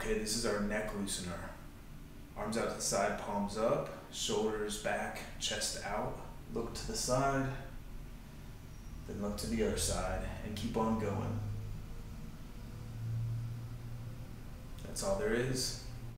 Okay, this is our neck loosener. Arms out to the side, palms up, shoulders back, chest out. Look to the side, then look to the other side, and keep on going. That's all there is.